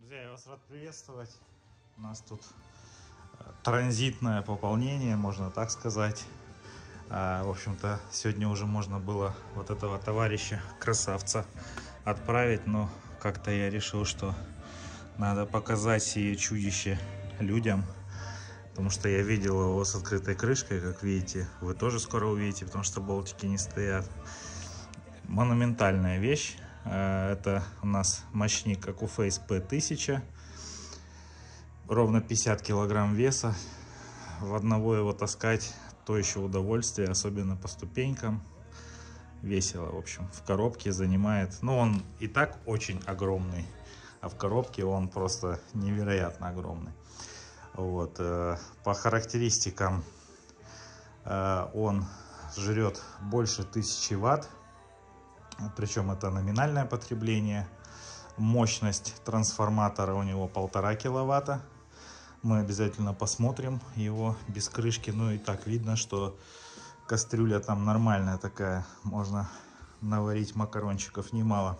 Друзья, я вас рад приветствовать. У нас тут транзитное пополнение, можно так сказать. В общем-то, сегодня уже можно было вот этого товарища, красавца, отправить, но как-то я решил, что надо показать сие чудище людям, потому что я видел его с открытой крышкой, как видите. Вы тоже скоро увидите, потому что болтики не стоят. Монументальная вещь. Это у нас мощник Accuphase P1000, ровно 50 килограмм веса. В одного его таскать то еще удовольствие, особенно по ступенькам. Весело, в общем. В коробке занимает, ну, он и так очень огромный, а в коробке он просто невероятно огромный. Вот. По характеристикам он жрет больше 1000 ватт. Причем это номинальное потребление. Мощность трансформатора у него 1,5 киловатта. Мы обязательно посмотрим его без крышки. Ну и так видно, что кастрюля там нормальная такая. Можно наварить макарончиков немало.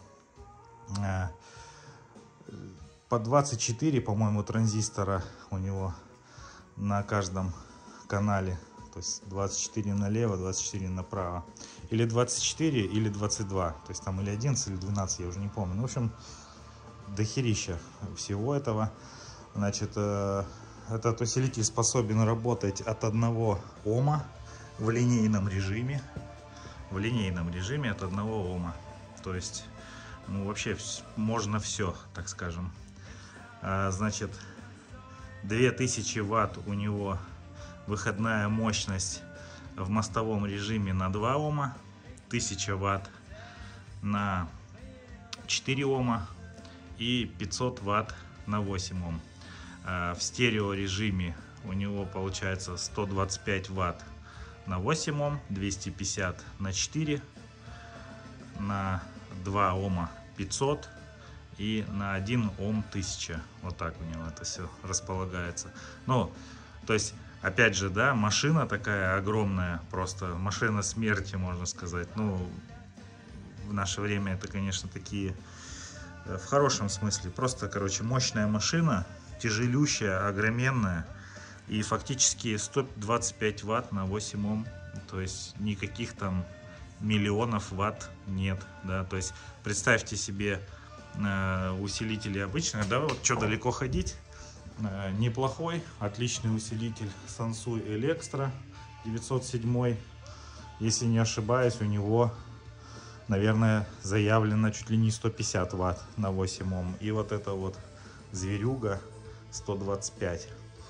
По 24, по-моему, транзистора у него на каждом канале. То есть 24 налево, 24 направо. Или 24, или 22. То есть там или 11, или 12, я уже не помню. Ну, в общем, дохерища всего этого. Значит, этот усилитель способен работать от 1 Ома в линейном режиме. В линейном режиме от 1 Ома. То есть, ну, вообще можно все, так скажем. Значит, 2000 ватт у него выходная мощность в мостовом режиме на 2 Ома, 1000 ватт на 4 Ома и 500 ватт на 8 Ом. В стерео режиме у него получается 125 ватт на 8 Ом, 250 на 4, на 2 Ома 500 и на 1 Ом 1000. Вот так у него это все располагается. Ну, то есть, опять же, да, машина такая огромная, просто машина смерти, можно сказать. Ну, в наше время это, конечно, такие, в хорошем смысле, просто, короче, мощная машина, тяжелющая, огроменная, и фактически 125 ватт на 8 Ом, то есть никаких там миллионов ватт нет, да, то есть представьте себе усилители обычные, да, вот что далеко ходить. Неплохой, отличный усилитель Sansui Electra 907. Если не ошибаюсь, у него, наверное, заявлено чуть ли не 150 ватт на 8 Ом. И вот эта вот зверюга 125.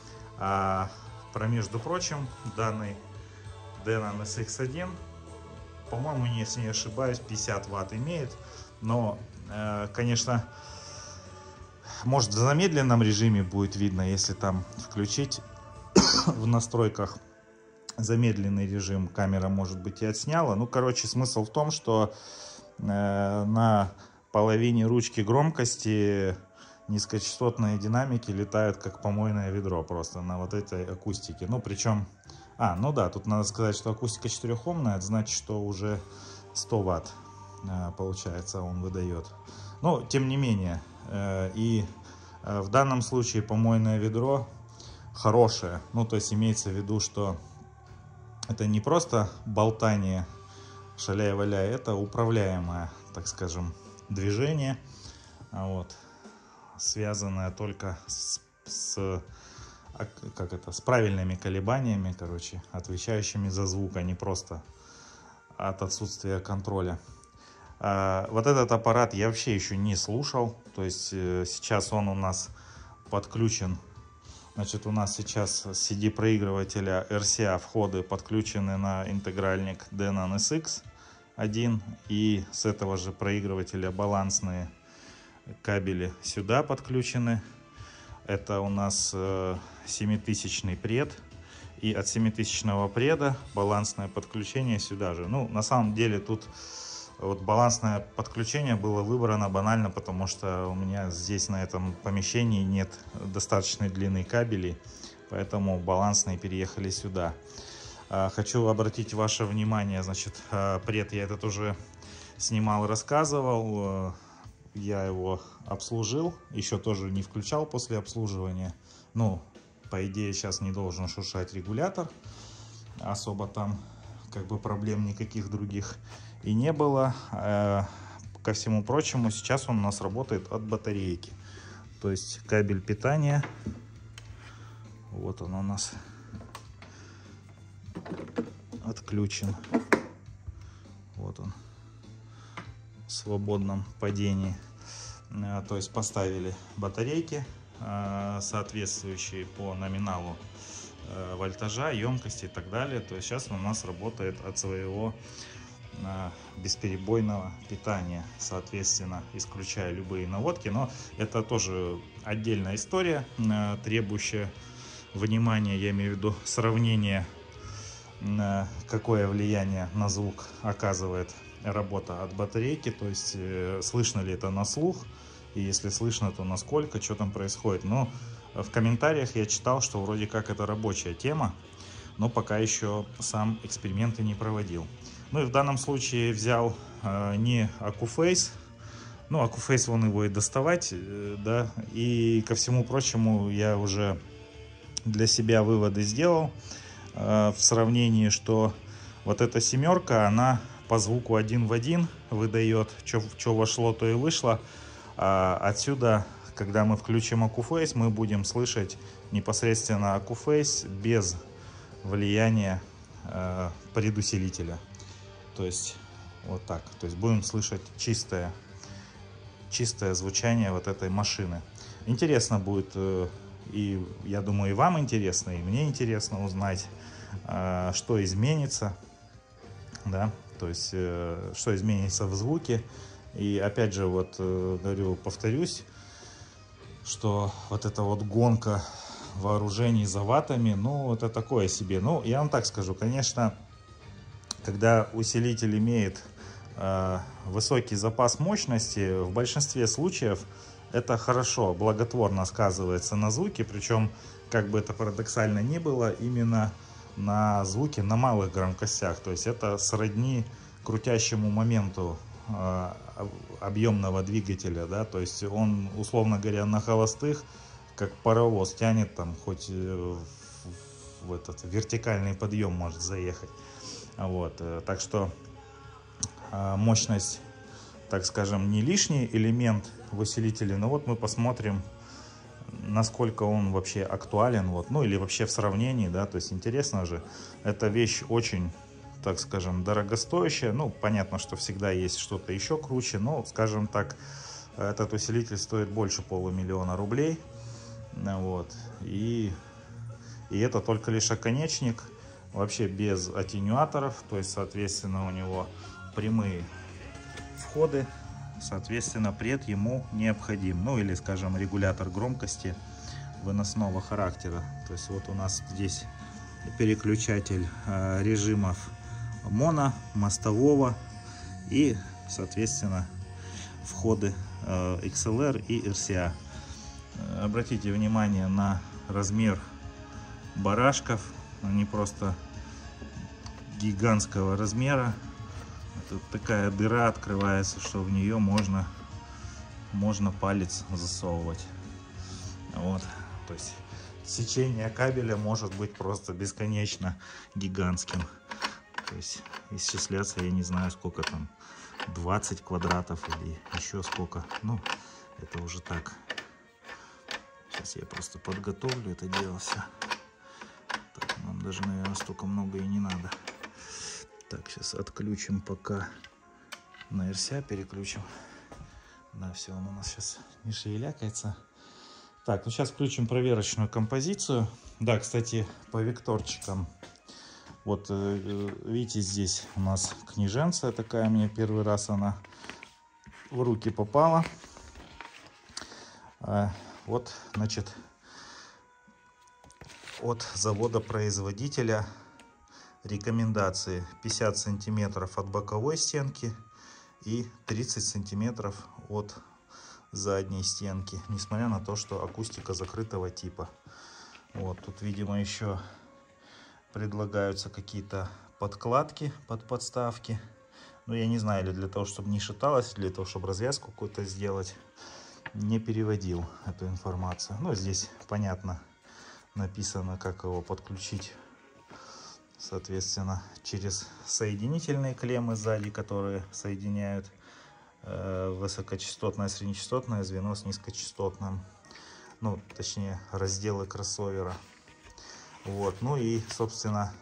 Между прочим, данный Denon SX1, по-моему, если не ошибаюсь, 50 ватт имеет. Но, конечно, может, в замедленном режиме будет видно, если там включить в настройках замедленный режим, камера, может быть, и отсняла. Ну, короче, смысл в том, что на половине ручки громкости низкочастотные динамики летают как помойное ведро просто на вот этой акустике. Ну, причем, ну да, тут надо сказать, что акустика 4-омная, это значит, что уже 100 ватт, получается, он выдает. Но, тем не менее, и в данном случае помойное ведро хорошее. Ну, то есть имеется в виду, что это не просто болтание шаляя-валяя, это управляемое, так скажем, движение, вот, связанное только с правильными колебаниями, короче, отвечающими за звук, а не просто от отсутствия контроля. Вот этот аппарат я вообще еще не слушал, то есть сейчас он у нас подключен. Значит, у нас сейчас с CD-проигрывателя RCA входы подключены на интегральник Denon SX1, и с этого же проигрывателя балансные кабели сюда подключены. Это у нас 7000 пред, и от 7000 преда балансное подключение сюда же. Ну, на самом деле тут вот балансное подключение было выбрано банально, потому что у меня здесь на этом помещении нет достаточной длины кабелей, поэтому балансные переехали сюда. Хочу обратить ваше внимание, значит, пред я этот уже снимал, рассказывал. я его обслужил, еще тоже не включал после обслуживания. Ну, по идее, сейчас не должен шуршать регулятор. Особо там как бы проблем никаких других и не было. Ко всему прочему, сейчас он у нас работает от батарейки. То есть кабель питания. Вот он у нас отключен. Вот он в свободном падении. То есть поставили батарейки, соответствующие по номиналу вольтажа, емкости и так далее. То есть сейчас он у нас работает от своего бесперебойного питания, соответственно, исключая любые наводки. Но это тоже отдельная история, требующая внимания, я имею в виду сравнение, какое влияние на звук оказывает работа от батарейки, то есть слышно ли это на слух, и если слышно, то насколько, что там происходит. Но в комментариях я читал, что вроде как это рабочая тема, но пока еще сам эксперименты не проводил. Ну и в данном случае взял не Accuphase, ну Accuphase вон его и доставать, да, и ко всему прочему я уже для себя выводы сделал в сравнении, что вот эта семерка, она по звуку один в один выдает, что вошло, то и вышло. Отсюда, когда мы включим Accuphase, мы будем слышать непосредственно Accuphase без влияния предусилителя. То есть вот так. То есть будем слышать чистое звучание вот этой машины. Интересно будет, и я думаю, и вам интересно, и мне интересно узнать, что изменится, да, то есть что изменится в звуке. И опять же, вот говорю, повторюсь, что вот эта вот гонка вооружений за ваттами, ну, это такое себе. Ну, я вам так скажу, конечно, когда усилитель имеет высокий запас мощности, в большинстве случаев это хорошо, благотворно сказывается на звуке, причем, как бы это парадоксально ни было, именно на звуке на малых громкостях. То есть это сродни крутящему моменту объемного двигателя, да, то есть он, условно говоря, на холостых, как паровоз, тянет там, хоть в этот вертикальный подъем может заехать. Вот, так что мощность, так скажем, не лишний элемент в усилителе, но вот мы посмотрим, насколько он вообще актуален, вот, ну или вообще в сравнении, да, то есть интересно же, эта вещь очень, так скажем, дорогостоящая, ну, понятно, что всегда есть что-то еще круче, но, скажем так, этот усилитель стоит больше $500 000 рублей, вот, и это только лишь оконечник, вообще без аттенюаторов, то есть, соответственно, у него прямые входы, соответственно, пред ему необходим, ну, или, скажем, регулятор громкости выносного характера, то есть, вот у нас здесь переключатель режимов моно, мостового и, соответственно, входы XLR и RCA. Обратите внимание на размер барашков, они просто гигантского размера. Тут такая дыра открывается, что в нее можно палец засовывать. Вот, то есть сечение кабеля может быть просто бесконечно гигантским. То есть исчисляться, я не знаю, сколько там, 20 квадратов или еще сколько. Ну, это уже так. Сейчас я просто подготовлю это дело все. Так, нам даже, наверное, столько много и не надо. Так, сейчас отключим пока на RCA, переключим. Да, все, он у нас сейчас не шевелякается. Так, ну сейчас включим проверочную композицию. Да, кстати, по векторчикам. Вот, видите, здесь у нас книженция такая, мне первый раз она в руки попала. Вот, значит, от завода-производителя рекомендации 50 сантиметров от боковой стенки и 30 сантиметров от задней стенки, несмотря на то, что акустика закрытого типа. Вот, тут, видимо, еще предлагаются какие-то подкладки под подставки. Ну, я не знаю, или для того, чтобы не шаталось, или для того, чтобы развязку какую-то сделать, не переводил эту информацию. Ну, здесь понятно написано, как его подключить. Соответственно, через соединительные клеммы сзади, которые соединяют высокочастотное среднечастотное звено с низкочастотным. Ну, точнее, разделы кроссовера. Вот. Ну и, собственно,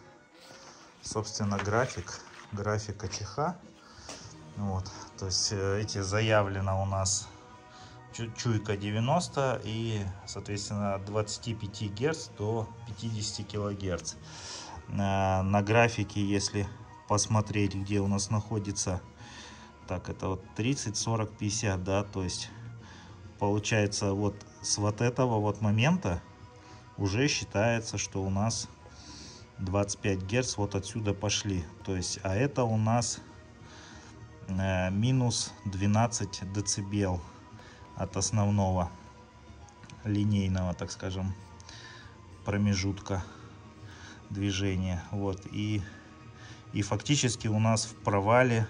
график АЧХ. Вот. То есть эти заявлено у нас чуйка 90 и, соответственно, от 25 Гц до 50 кГц. На графике, если посмотреть, где у нас находится, так, это вот 30, 40, 50, да, то есть получается вот с вот этого вот момента уже считается, что у нас 25 Гц вот отсюда пошли. То есть, а это у нас минус 12 дБ от основного линейного, так скажем, промежутка движения. Вот. И фактически у нас в провале,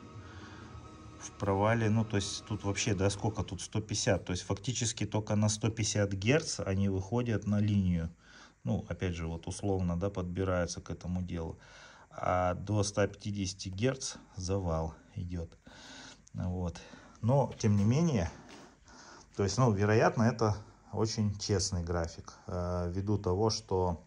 ну, то есть тут вообще, да, сколько тут, 150, то есть фактически только на 150 Гц они выходят на линию. Ну, опять же, вот условно, да, подбираются к этому делу. А до 150 Гц завал идет. Вот. Но, тем не менее, то есть, ну, вероятно, это очень честный график. Ввиду того, что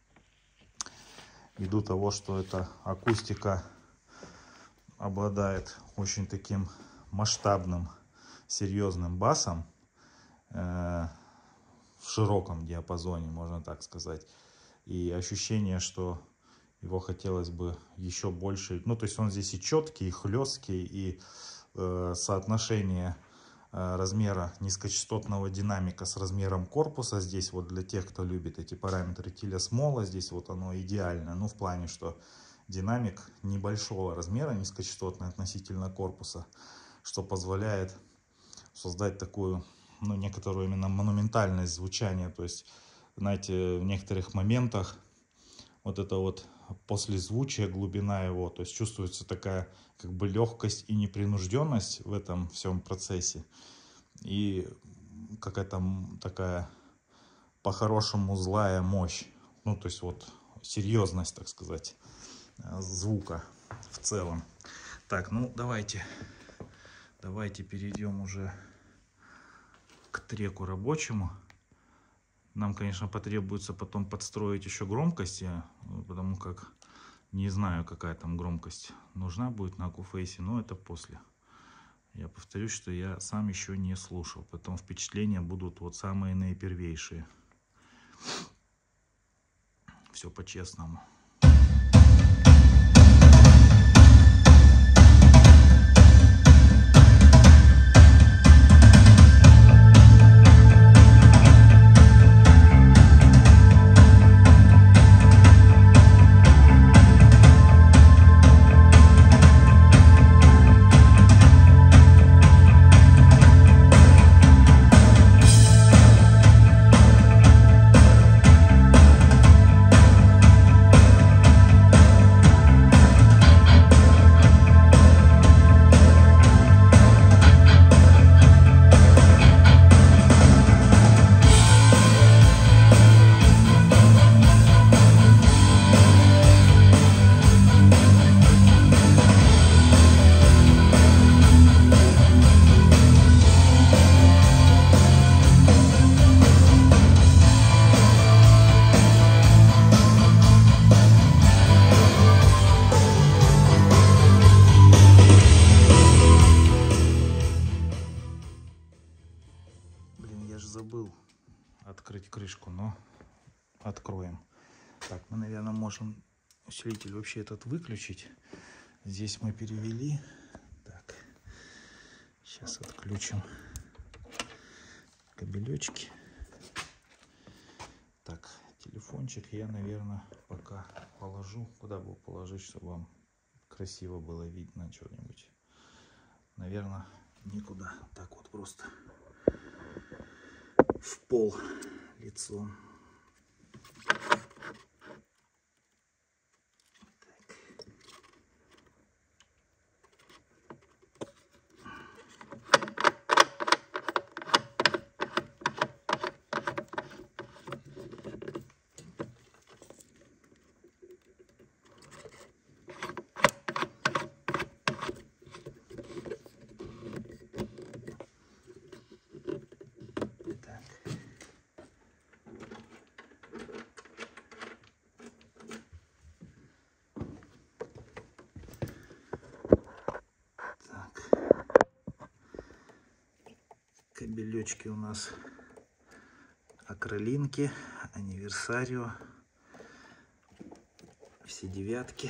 эта акустика обладает очень таким масштабным, серьезным басом в широком диапазоне, можно так сказать. И ощущение, что его хотелось бы еще больше. Ну, то есть он здесь и четкий, и хлесткий, и соотношение размера низкочастотного динамика с размером корпуса. Здесь вот для тех, кто любит эти параметры Тиля-Смола, здесь вот оно идеально. Ну, в плане, что динамик небольшого размера, низкочастотный относительно корпуса, что позволяет создать такую, ну, некоторую именно монументальность звучания. То есть, знаете, в некоторых моментах вот это вот послезвучие, глубина его, то есть чувствуется такая как бы легкость и непринужденность в этом всем процессе. И какая-то такая по-хорошему злая мощь. Ну, то есть вот серьезность, так сказать, звука в целом. Так, ну давайте перейдем уже к треку рабочему. Нам, конечно, потребуется потом подстроить еще громкости, потому как не знаю, какая там громкость нужна будет на Акуфейсе, но это после. Я повторюсь, что я сам еще не слушал, потом впечатления будут вот самые наипервейшие. Все по-честному. Забыл открыть крышку, но откроем. Так, мы, наверное, можем усилитель вообще этот выключить. Здесь мы перевели. Так, сейчас отключим кабелечки. Так, телефончик я, наверное, пока положу. Куда бы положить, чтобы вам красиво было видно что-нибудь? Наверное, никуда. Так вот просто в пол лицом. Стебелечки у нас акролинки, Анниверсарио, все девятки.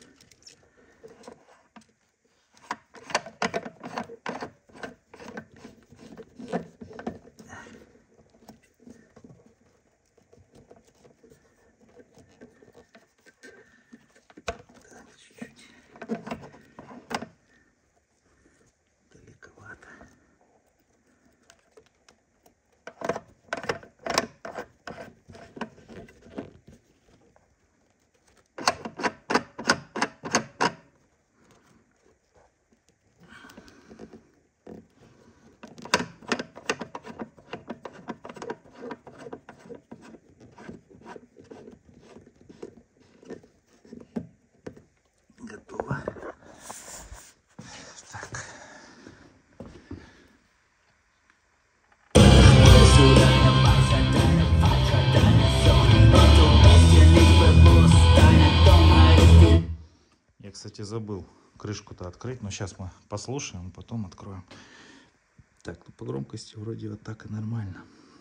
Готово. Так. Я, кстати, забыл крышку-то открыть, но сейчас мы послушаем, потом откроем. Так, ну по громкости вроде вот так и нормально.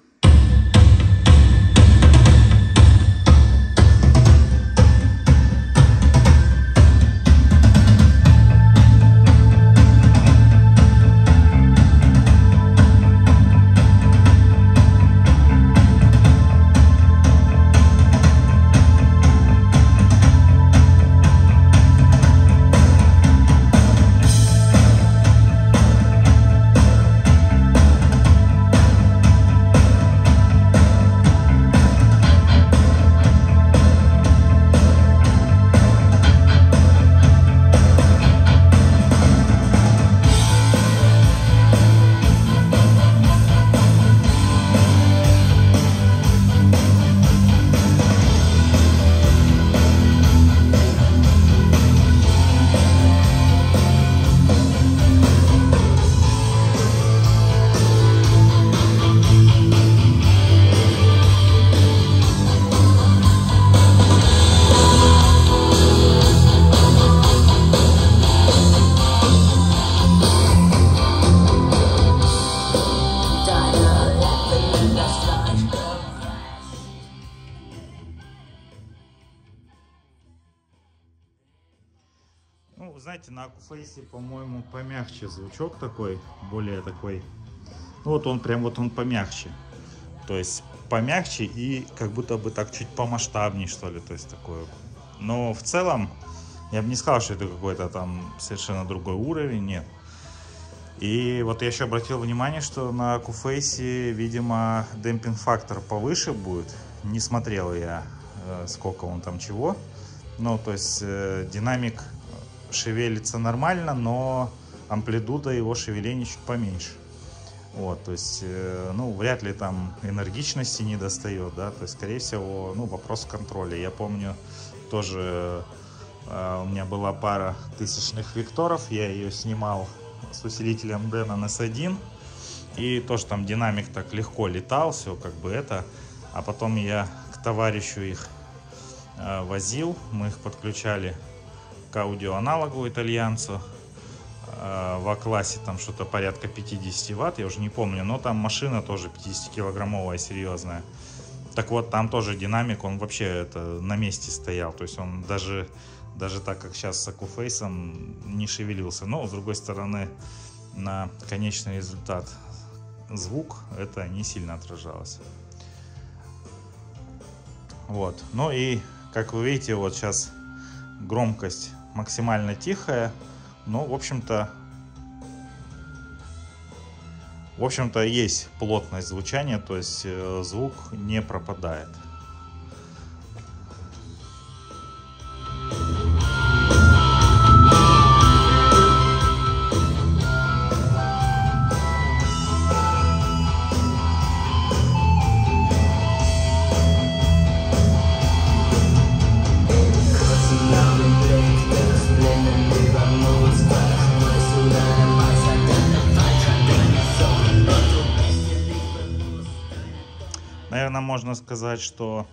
Ну, знаете, на Акуфейсе, по-моему, помягче звучок такой, более такой. Ну, вот он прям вот он помягче. То есть помягче и как будто бы так чуть помасштабнее, что ли, то есть такое. Но в целом я бы не сказал, что это какой-то там совершенно другой уровень, нет. И вот я еще обратил внимание, что на Акуфейсе, видимо, демпинг-фактор повыше будет. Не смотрел я, сколько он там чего. Ну, то есть динамик шевелится нормально, но амплитуда его шевеления чуть поменьше. Вот, то есть, ну, вряд ли там энергичности не достает, да, то есть, скорее всего, ну, вопрос контроля. Я помню, тоже у меня была пара тысячных Викторов, я ее снимал с усилителем Denon S1, и тоже там динамик так легко летал, все как бы это, а потом я к товарищу их возил, мы их подключали к аудиоаналогу итальянцу, в А-классе там что-то порядка 50 ватт, я уже не помню, но там машина тоже 50-килограммовая, серьезная. Так вот, там тоже динамик, он вообще это на месте стоял, то есть он даже так, как сейчас с Акуфейсом, не шевелился. Но, с другой стороны, на конечный результат звук это не сильно отражалось. Вот, ну и, как вы видите, вот сейчас громкость максимально тихая, но, в общем-то, есть плотность звучания, то есть звук не пропадает. Наверное, можно сказать, что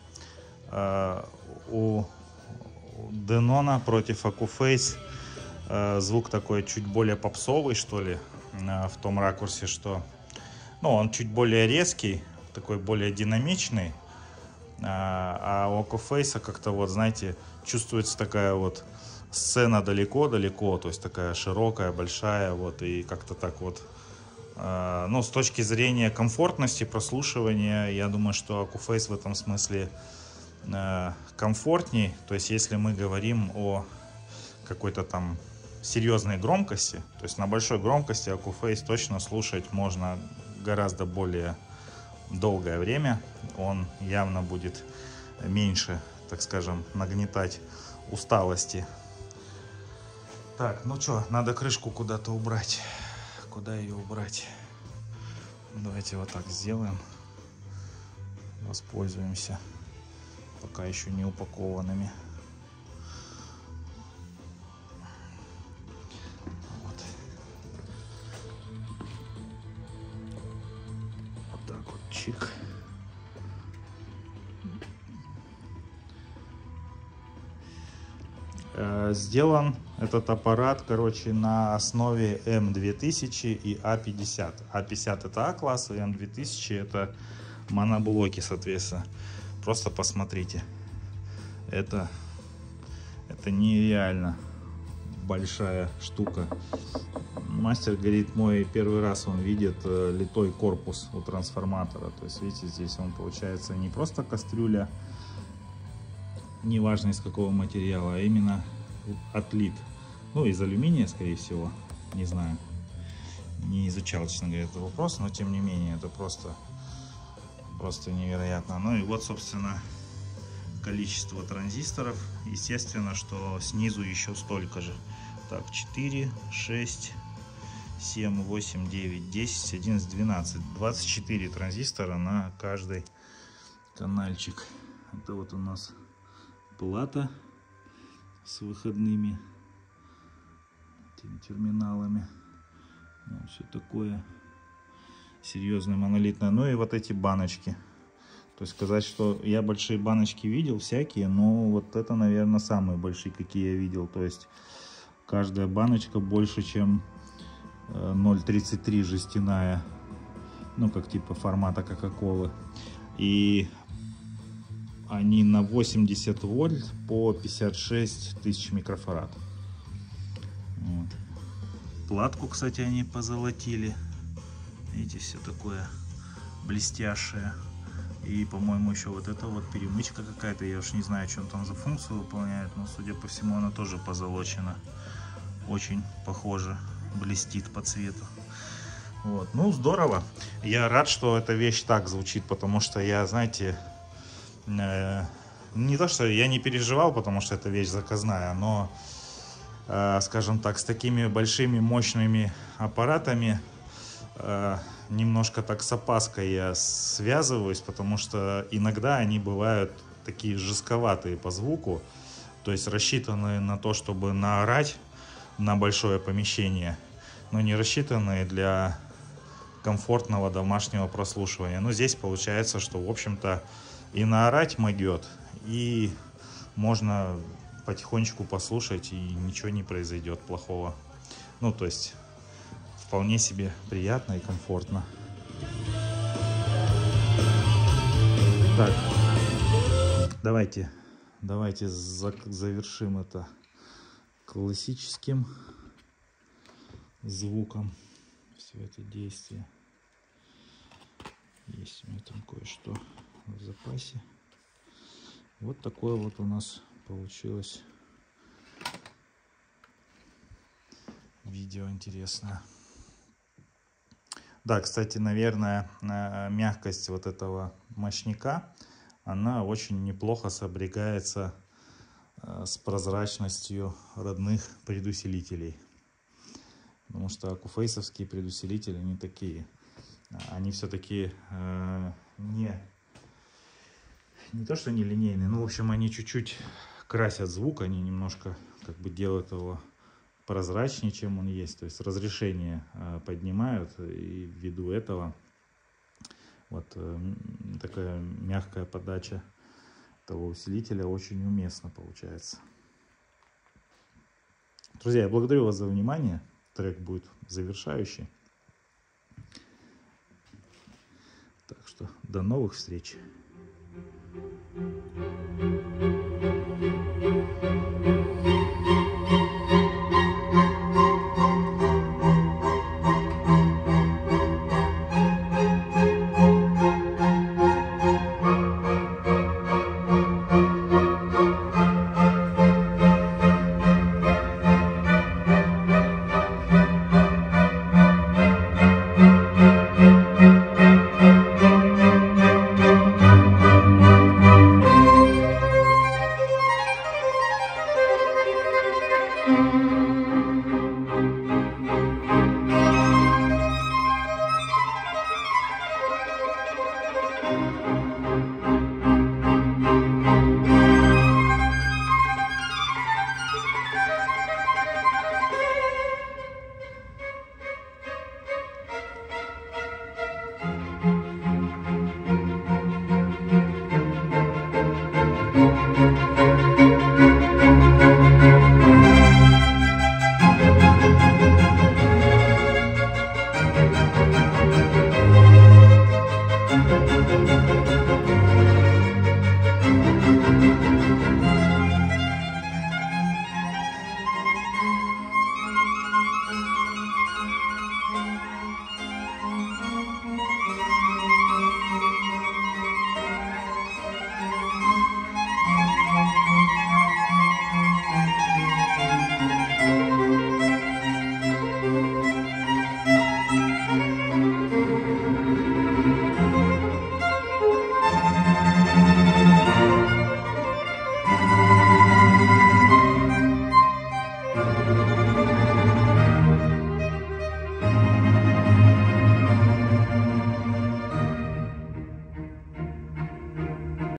у Denon против Акуфейс звук такой чуть более попсовый, что ли, в том ракурсе, что Ну, он чуть более резкий, такой более динамичный. А у Акуфейса как-то вот, знаете, чувствуется такая вот сцена далеко-далеко, то есть такая широкая, большая, вот, и как-то так вот. Ну, с точки зрения комфортности прослушивания, я думаю, что Акуфейс в этом смысле комфортней. То есть, если мы говорим о какой-то там серьезной громкости, то есть на большой громкости Акуфейс точно слушать можно гораздо более долгое время. Он явно будет меньше, так скажем, нагнетать усталости. Так, ну что, надо крышку куда-то убрать. Куда ее убрать? Давайте вот так сделаем. Воспользуемся пока еще не упакованными. Вот. Вот так вот, чик. Сделан этот аппарат, короче, на основе М2000 и А50. А50 это А-класс, и М2000 это моноблоки, соответственно. Просто посмотрите. Это нереально большая штука. Мастер говорит, мой первый раз он видит литой корпус у трансформатора. То есть, видите, здесь он получается не просто кастрюля, неважно из какого материала, а именно отлит. Ну, из алюминия, скорее всего, не знаю. Не изучал, честно говоря, этот вопрос, но тем не менее, это просто невероятно. Ну и вот, собственно, количество транзисторов. Естественно, что снизу еще столько же. Так, 4, 6, 7, 8, 9, 10, 11, 12. 24 транзистора на каждый канальчик. Это вот у нас плата с выходными терминалами. Вот, все такое серьезное, монолитное. Ну и вот эти баночки. То есть сказать, что я большие баночки видел всякие, но вот это, наверное, самые большие, какие я видел. То есть каждая баночка больше, чем 0,33 жестяная. Ну, как типа формата Кока-Колы. И они на 80 вольт по 56 тысяч микрофарад. Вот. Платку, кстати, они позолотили. Видите, все такое блестящее. И, по-моему, еще вот эта вот перемычка какая-то. Я уж не знаю, что он там за функцию выполняет. Но, судя по всему, она тоже позолочена. Очень похоже. Блестит по цвету. Вот. Ну, здорово. Я рад, что эта вещь так звучит. Потому что я, знаете... не то, что я не переживал, потому что эта вещь заказная. Но, скажем так, с такими большими, мощными аппаратами... немножко так с опаской я связываюсь, потому что иногда они бывают такие жестковатые по звуку, то есть рассчитанные на то, чтобы наорать на большое помещение, но не рассчитанные для комфортного домашнего прослушивания. Но здесь получается, что, в общем-то, и наорать могет, и можно потихонечку послушать, и ничего не произойдет плохого. Ну, то есть... вполне себе приятно и комфортно. Так, давайте завершим это классическим звуком. Все это действие. Есть у меня там кое-что в запасе. Вот такое вот у нас получилось видео интересное. Да, кстати, наверное, мягкость вот этого мощника, она очень неплохо сопрягается с прозрачностью родных предусилителей. Потому что акуфейсовские предусилители не такие. Они все-таки не то, что не линейные, но, в общем, они чуть-чуть красят звук, они немножко как бы делают его прозрачнее, чем он есть, то есть разрешение поднимают, и ввиду этого вот такая мягкая подача того усилителя очень уместно получается. Друзья, я благодарю вас за внимание. Трек будет завершающий. что до новых встреч.